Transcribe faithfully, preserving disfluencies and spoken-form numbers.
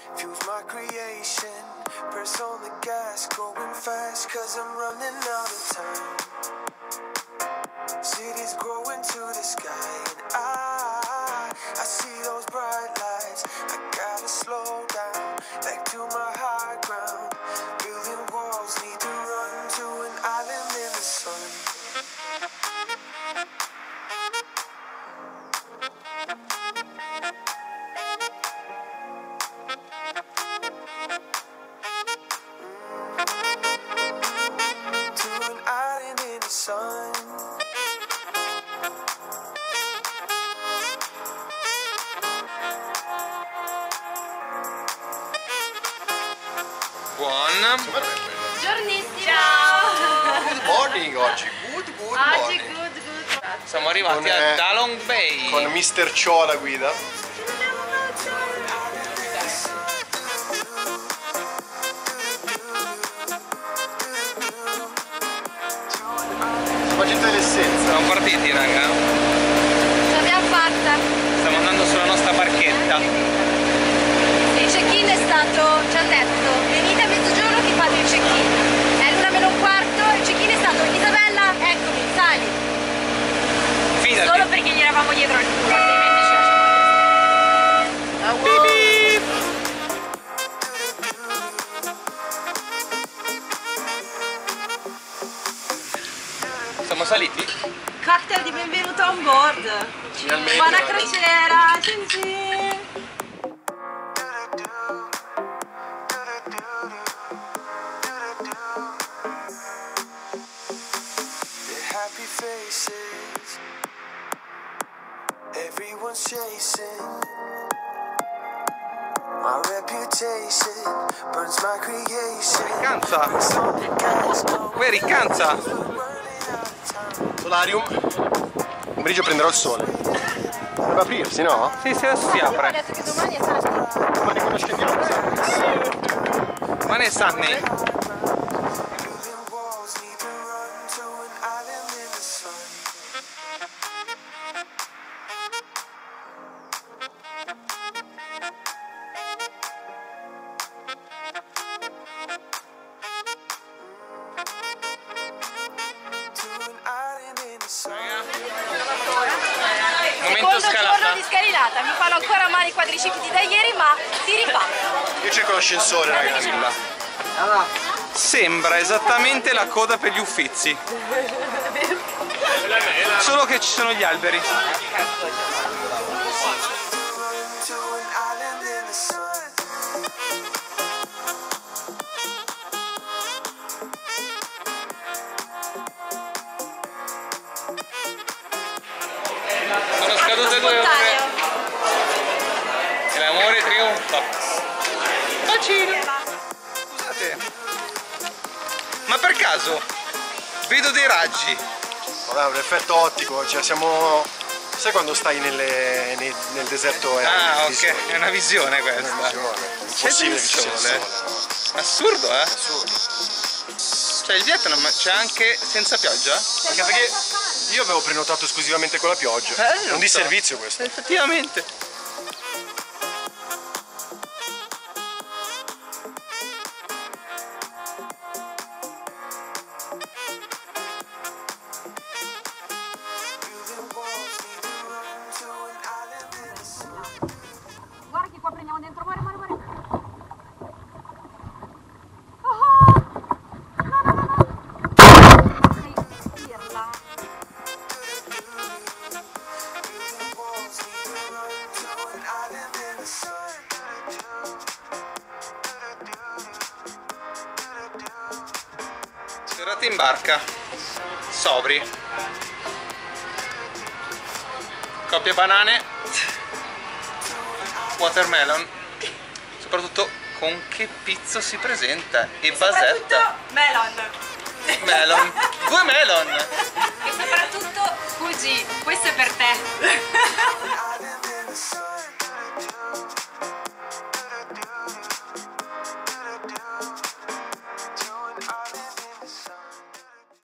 fuels my creation. Press on the gas, going fast, cause I'm running out of time. Cities growing to the sky, and I, I see those bright lights. I gotta slow down, back to my high ground. Building walls, need to run to an island in the sun. Buon giornissimo. Ciao. Good morning oggi. Good, good Oggi morning. good, good. Siamo arrivati Con, a eh, Dalong Bay con mister Cho alla guida. Facete l'essenza. Siamo partiti, raga. Ce l'abbiamo fatta. Stiamo andando sulla nostra barchetta. Il check-in è stato, ci hanno detto, venite a mezzogiorno che fate il check-in. È l'una meno un quarto, il check-in è stato, Isabella, eccomi, sali. Fidati. Solo perché gli eravamo dietro al culo, altrimenti ci lasciamo andare. Ah, wow. Siamo saliti? Cocktail di benvenuto on board. Finalmente. Buona crociera, cin cin. Happy faces, everyone's chasing. My reputation burns my creation. Canza. Uè, ricanza. Solarium. Un pomeriggio prenderò il sole. Dovrebbe aprirsi, no? Sì, sì, adesso si apre. detto che domani è sabato. Ma ne conoscendiamo. Ma ne sa ne? Building walls, need to run to an island in the sun. To an island in the sun. Momento Secondo giorno scalata. di scalinata, mi fanno ancora male i quadricipiti da ieri, ma si rifà. Io cerco l'ascensore, ragazzi. Sembra esattamente la coda per gli Uffizi. Solo che ci sono gli alberi. To an island in the sun. Sono scadute due ore. Spontaneo. E l'amore trionfa. Bacino. Scusate. Ma per caso vedo dei raggi. Vabbè, un effetto ottico, cioè siamo... Sai quando stai nelle, nei- nel deserto? È Ah, una ok, visione. è una visione È una questa. visione. C'è Impossibile del che ci sia il sole. sole, no? Assurdo, eh? Assurdo. Cioè il Vietnam c'è anche senza pioggia? Anche perché io avevo prenotato esclusivamente con la pioggia. Eh, È non un so. disservizio questo. Effettivamente. Building walls, need to run to an island in the sun. Guarda che qua prendiamo dentro, muore, muore, muore. Oh, no, no, no, no. Sei pirla. Building walls, need to run to an island in the sun. Serate in barca. Sobri. Coppia banane. Watermelon. Soprattutto con che pizzo si presenta. E basetta. Melon. Melon. Due melon. E soprattutto, Fuji, questo è per te.